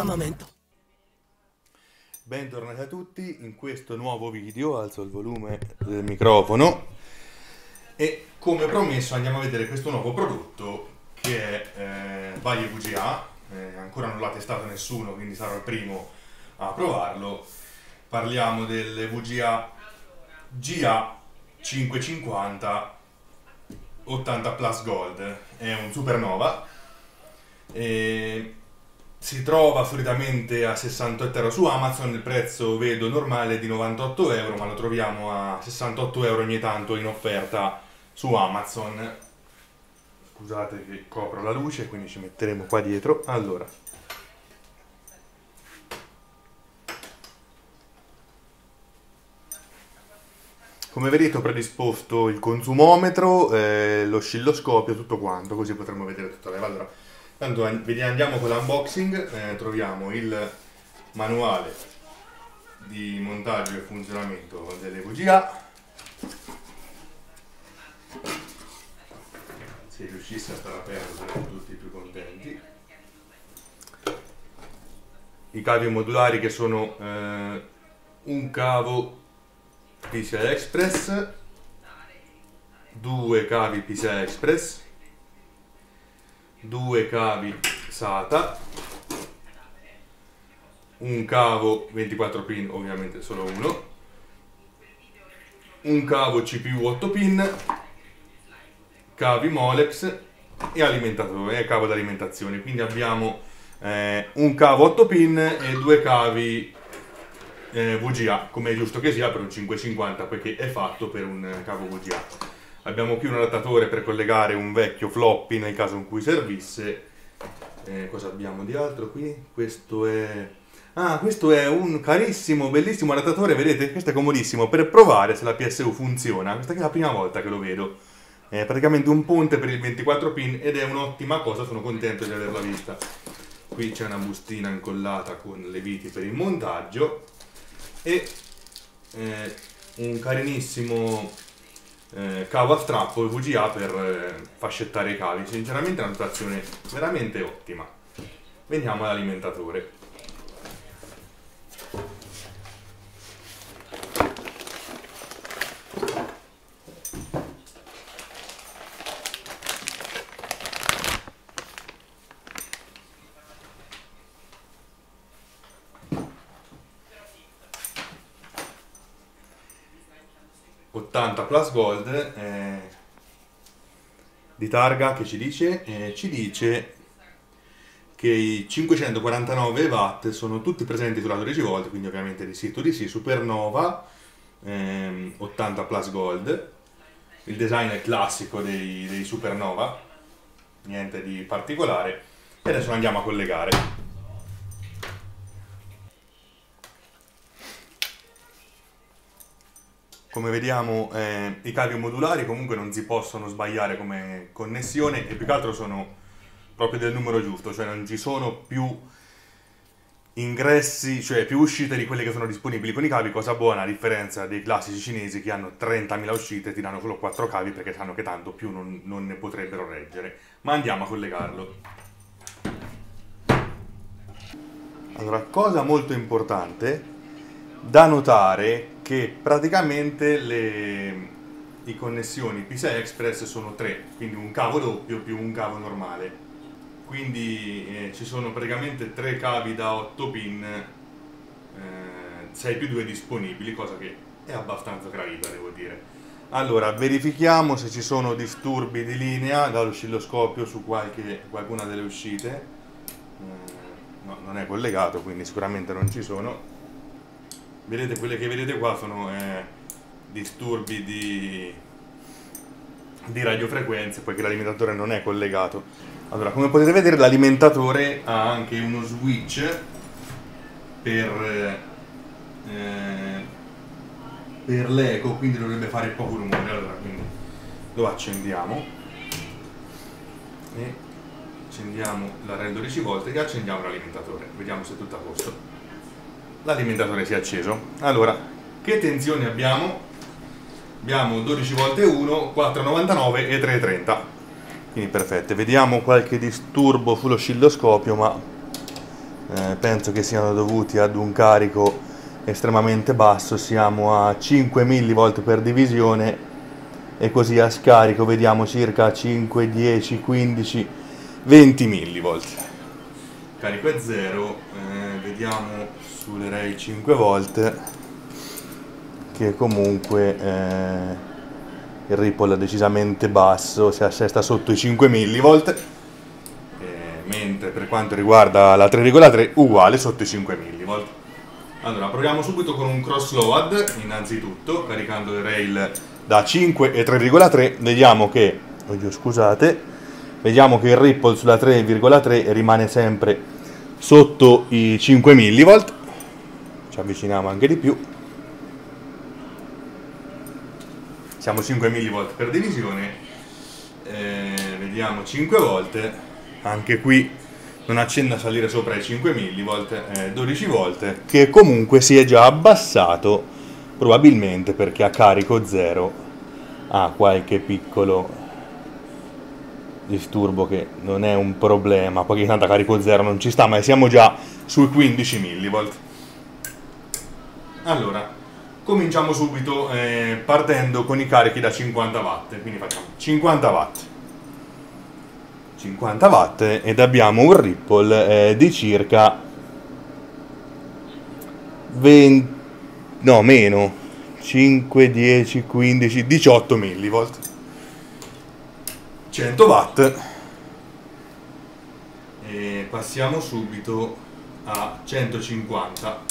armamento. Bentornati a tutti in questo nuovo video. Alzo il volume del microfono e, come promesso, andiamo a vedere questo nuovo prodotto che è Vaie VGA. Ancora non l'ha testato nessuno, quindi sarò il primo a provarlo. Parliamo delle VGA GA550 80 Plus Gold. È un supernova e si trova solitamente a 68 euro su Amazon. Il prezzo vedo normale è di 98 euro, ma lo troviamo a 68 euro ogni tanto in offerta su Amazon. Scusate che copro la luce, quindi ci metteremo qua dietro. Allora, come vedete ho predisposto il consumometro, l'oscilloscopio, tutto quanto, così potremo vedere tutta la... Allora, tanto andiamo con l'unboxing. Troviamo il manuale di montaggio e funzionamento delle VGA. Se riuscisse a stare aperto saremmo tutti più contenti. I cavi modulari, che sono un cavo PCI Express, due cavi PCI Express, due cavi SATA, un cavo 24 pin, ovviamente solo uno, un cavo CPU 8 pin, cavi Molex e alimentatore, cavo di alimentazione. Quindi abbiamo un cavo 8 pin e due cavi VGA, come è giusto che sia per un 550, poiché è fatto per un cavo VGA. Abbiamo qui un adattatore per collegare un vecchio floppy nel caso in cui servisse. Cosa abbiamo di altro qui? Questo è un carissimo, bellissimo adattatore, vedete? Questo è comodissimo per provare se la PSU funziona. Questa qui è la prima volta che lo vedo. È praticamente un ponte per il 24 pin ed è un'ottima cosa, sono contento di averla vista. Qui c'è una bustina incollata con le viti per il montaggio e un carinissimo cavo a strappo VGA per fascettare i cavi. Sinceramente è una dotazione veramente ottima. Veniamo all'alimentatore. Plus Gold di targa, che ci dice che i 549 watt sono tutti presenti sulla 12 volt, quindi ovviamente di sì, supernova 80 Plus Gold. Il design è classico dei supernova, niente di particolare. E adesso andiamo a collegare. Come vediamo i cavi modulari comunque non si possono sbagliare come connessione, e più che altro sono proprio del numero giusto, cioè non ci sono più ingressi, cioè più uscite di quelle che sono disponibili con i cavi, cosa buona a differenza dei classici cinesi che hanno 30.000 uscite e ti danno solo 4 cavi perché sanno che tanto più non ne potrebbero reggere. Ma andiamo a collegarlo. Allora, cosa molto importante da notare, che praticamente i connessioni PCI Express sono 3, quindi un cavo doppio più un cavo normale. Quindi ci sono praticamente 3 cavi da 8 pin, 6 più 2 disponibili, cosa che è abbastanza gradita, devo dire. Allora, verifichiamo se ci sono disturbi di linea dall'oscilloscopio su qualcuna delle uscite. No, non è collegato, quindi sicuramente non ci sono. Vedete, quelle che vedete qua sono disturbi di radiofrequenze, poiché l'alimentatore non è collegato. Allora, come potete vedere, l'alimentatore ha anche uno switch per l'eco, quindi dovrebbe fare poco rumore. Allora, quindi lo accendiamo e accendiamo la REL 12 volt e accendiamo l'alimentatore. Vediamo se è tutto a posto. L'alimentatore si è acceso. Allora, che tensioni abbiamo? Abbiamo 12 volte 1, 4,99 e 3,30. Quindi perfette. Vediamo qualche disturbo sull'oscilloscopio, ma penso che siano dovuti ad un carico estremamente basso, siamo a 5 mV per divisione, e così a scarico vediamo circa 5, 10, 15, 20 mV. Carico è 0, vediamo sulle rail 5 volt che comunque il ripple è decisamente basso, si assesta sotto i 5 mV, mentre per quanto riguarda la 3,3 uguale sotto i 5 mV. Allora proviamo subito con un cross load, innanzitutto caricando le rail da 5 e 3,3, vediamo che, oddio scusate, vediamo che il ripple sulla 3,3 rimane sempre sotto i 5 mV, ci avviciniamo anche di più, siamo 5 mV per divisione, vediamo 5 volte, anche qui non accenna a salire sopra i 5 mV, 12 volte, che comunque si è già abbassato, probabilmente perché a carico 0 ha qualche piccolo disturbo che non è un problema, poiché tanto a carico 0 non ci sta, ma siamo già sui 15 mV. Allora, cominciamo subito partendo con i carichi da 50 watt, quindi facciamo 50 watt. 50 watt ed abbiamo un ripple di circa 20, no meno, 5, 10, 15, 18 mV. 100 watt e passiamo subito a 150.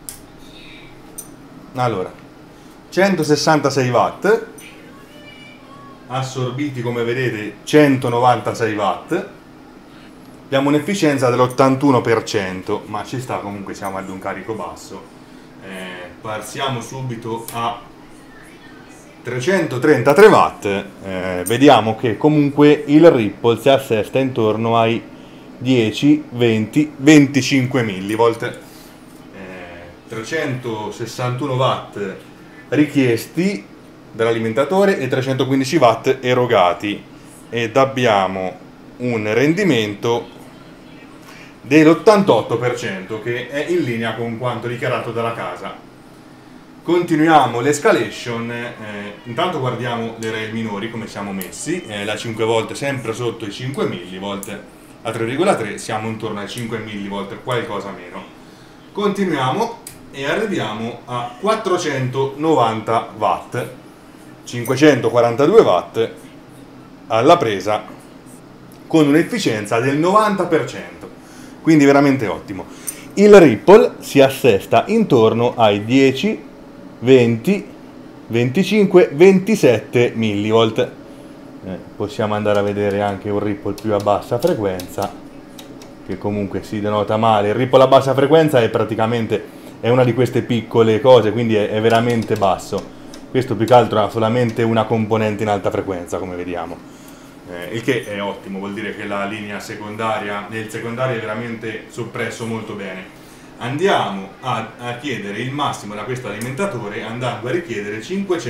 Allora, 166 watt assorbiti, come vedete, 196 watt, abbiamo un'efficienza dell'81%, ma ci sta, comunque siamo ad un carico basso. Passiamo subito a 333 watt, vediamo che comunque il ripple si assesta intorno ai 10, 20, 25 mV. 361 watt richiesti dall'alimentatore e 315 watt erogati, ed abbiamo un rendimento dell'88%, che è in linea con quanto dichiarato dalla casa. Continuiamo l'escalation, intanto guardiamo le rail minori come siamo messi, la 5 volt sempre sotto i 5 mV, la 3,3 siamo intorno ai 5 mV, qualcosa meno. Continuiamo e arriviamo a 490 watt, 542 watt alla presa, con un'efficienza del 90%, quindi veramente ottimo. Il ripple si assesta intorno ai 10, 20, 25, 27 mV. Possiamo andare a vedere anche un ripple più a bassa frequenza, che comunque si denota male. Il ripple a bassa frequenza è praticamente una di queste piccole cose, quindi è veramente basso. Questo più che altro ha solamente una componente in alta frequenza, come vediamo, il che è ottimo, vuol dire che la linea secondaria, nel secondario è veramente soppresso molto bene. Andiamo a chiedere il massimo da questo alimentatore, andando a richiedere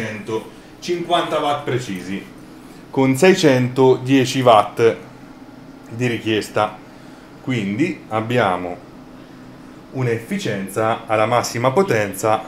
550 watt precisi, con 610 watt di richiesta, quindi abbiamo un'efficienza alla massima potenza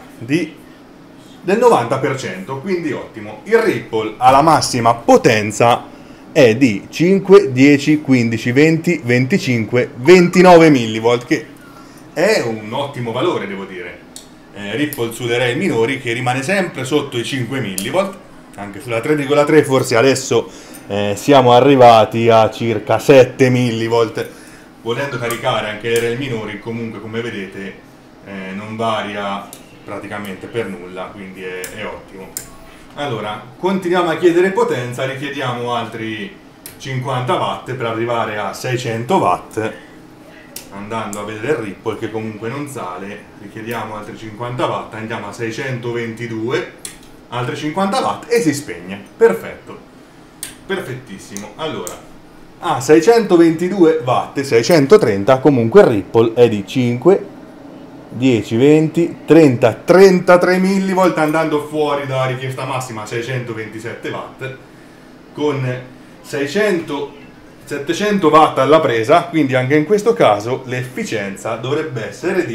del 90%, quindi ottimo. Il ripple alla massima potenza è di 5, 10, 15, 20, 25, 29 mV, che è un ottimo valore, devo dire. Ripple sulle rail minori che rimane sempre sotto i 5 mV, anche sulla 3,3 forse adesso siamo arrivati a circa 7 mV. Volendo caricare anche le rail minori, comunque come vedete non varia praticamente per nulla, quindi è ottimo. Allora, continuiamo a chiedere potenza, richiediamo altri 50 watt per arrivare a 600 watt, andando a vedere il ripple che comunque non sale, richiediamo altri 50 watt, andiamo a 622, altri 50 watt e si spegne. Perfetto, perfettissimo. Allora, a 622 watt, 630, comunque il ripple è di 5, 10, 20, 30, 33 mV, andando fuori dalla richiesta massima 627 watt, con 600 700 watt alla presa, quindi anche in questo caso l'efficienza dovrebbe essere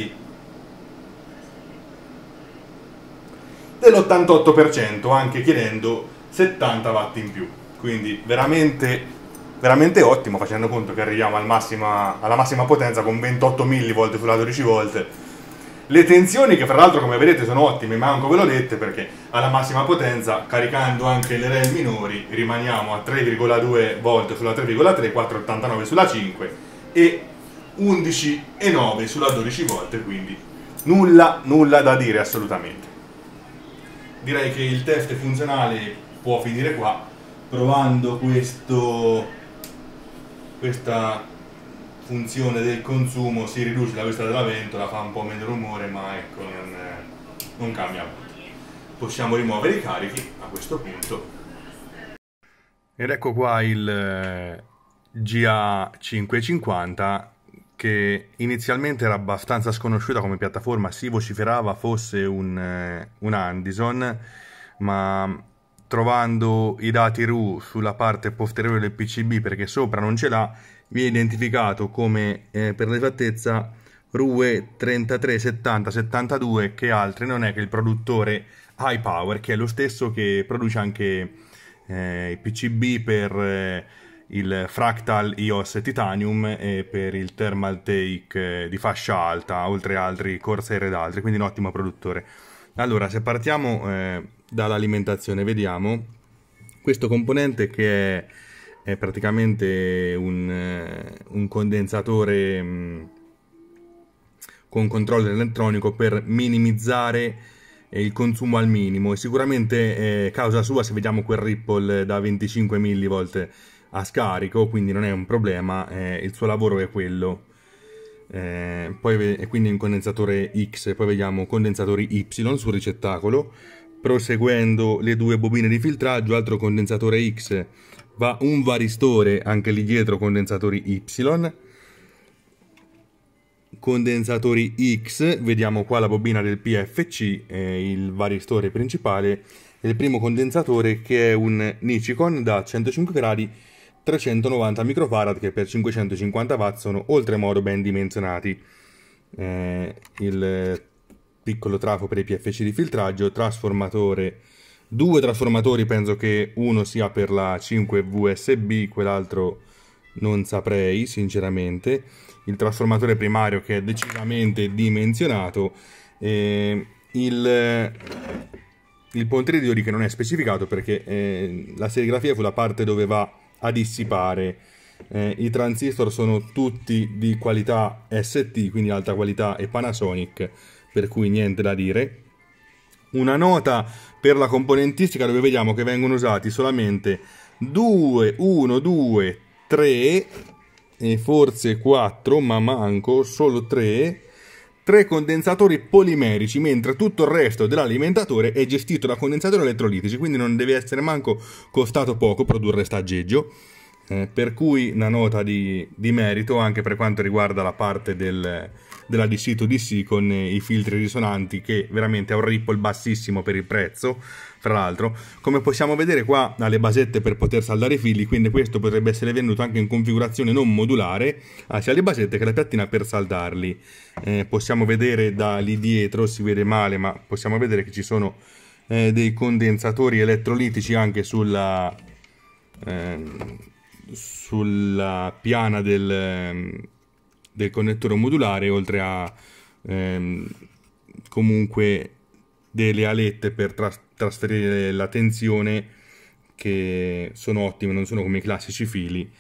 dell'88%, anche chiedendo 70 watt in più. Quindi veramente, veramente ottimo, facendo conto che arriviamo alla massima potenza con 28 mV sulla 12 volt. Le tensioni, che fra l'altro come vedete sono ottime, manco ve l'ho dette, perché alla massima potenza, caricando anche le rel minori, rimaniamo a 3,2 volt sulla 3,3, 4,89 sulla 5 e 11,9 sulla 12 volt, quindi nulla da dire assolutamente. Direi che il test funzionale può finire qua, provando questa funzione del consumo. Si riduce la velocità della ventola, fa un po' meno rumore, ma ecco, non cambia molto. Possiamo rimuovere i carichi a questo punto. Ed ecco qua il GA550, che inizialmente era abbastanza sconosciuta come piattaforma. Si vociferava fosse un Andison, ma trovando i dati RU sulla parte posteriore del PCB, perché sopra non ce l'ha, viene identificato come per l'esattezza RUE 337072, che altri non è che il produttore High Power, che è lo stesso che produce anche i PCB per il Fractal EOS Titanium e per il Thermaltake di fascia alta, oltre a altri Corsair ed altri, quindi un ottimo produttore. Allora, se partiamo dall'alimentazione, vediamo questo componente che è praticamente un condensatore con controller elettronico per minimizzare il consumo al minimo, e sicuramente causa sua se vediamo quel ripple da 25 mV a scarico, quindi non è un problema, il suo lavoro è quello. Poi quindi un condensatore X, poi vediamo condensatori Y sul ricettacolo. Proseguendo le due bobine di filtraggio, altro condensatore X, va un varistore anche lì dietro, condensatori Y. Condensatori X, vediamo qua la bobina del PFC, il varistore principale, e il primo condensatore che è un Nichicon da 105 gradi 390 microfarad, che per 550 watt sono oltremodo ben dimensionati. Il piccolo trafo per i PFC di filtraggio, trasformatore, due trasformatori, penso che uno sia per la 5 VSB, quell'altro non saprei sinceramente. Il trasformatore primario che è decisamente dimensionato, il ponte iodio che non è specificato perché la serigrafia fu la parte dove va a dissipare. I transistor sono tutti di qualità ST, quindi alta qualità, e Panasonic, per cui niente da dire. Una nota per la componentistica, dove vediamo che vengono usati solamente 1, 2, 3 e forse 4, ma manco solo 3 condensatori polimerici, mentre tutto il resto dell'alimentatore è gestito da condensatori elettrolitici, quindi non deve essere manco costato poco produrre staggeggio, per cui una nota di merito anche per quanto riguarda la parte della DC-to-DC con i filtri risonanti, che veramente ha un ripple bassissimo per il prezzo. Fra l'altro, come possiamo vedere qua, ha le basette per poter saldare i fili, quindi questo potrebbe essere venuto anche in configurazione non modulare, sia le basette che la piattina per saldarli. Possiamo vedere da lì dietro, si vede male, ma possiamo vedere che ci sono dei condensatori elettrolitici anche sulla piana del connettore modulare, oltre a comunque delle alette per trasferire la tensione, che sono ottime, non sono come i classici fili.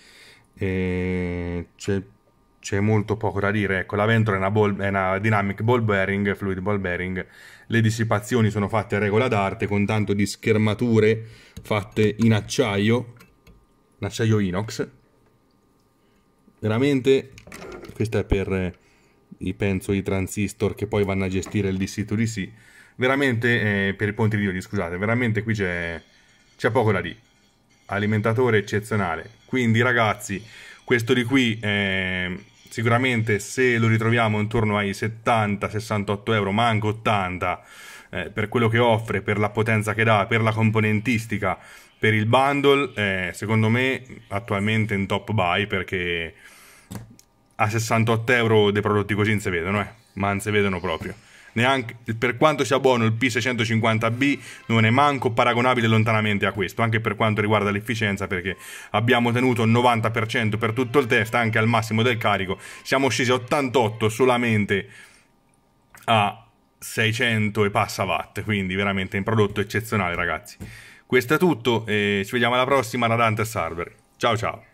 C'è molto poco da dire. Ecco, la ventola è una dynamic ball bearing, fluid ball bearing. Le dissipazioni sono fatte a regola d'arte, con tanto di schermature fatte in acciaio inox. Veramente, questa è per penso i transistor che poi vanno a gestire il DC-to-DC. Veramente, per i ponti di iodio, scusate, veramente qui c'è poco da dire. Alimentatore eccezionale. Quindi ragazzi, questo di qui sicuramente, se lo ritroviamo intorno ai 70-68 euro, ma anche 80, per quello che offre, per la potenza che dà, per la componentistica, per il bundle, secondo me attualmente in top buy, perché a 68 euro dei prodotti così non si vedono, ma non si vedono proprio. Neanche, per quanto sia buono il P650B, non è manco paragonabile lontanamente a questo, anche per quanto riguarda l'efficienza, perché abbiamo tenuto il 90% per tutto il test, anche al massimo del carico siamo scesi a 88 solamente a 600 e passa watt, quindi veramente un prodotto eccezionale, ragazzi. Questo è tutto e ci vediamo alla prossima da Dante Server. Ciao ciao.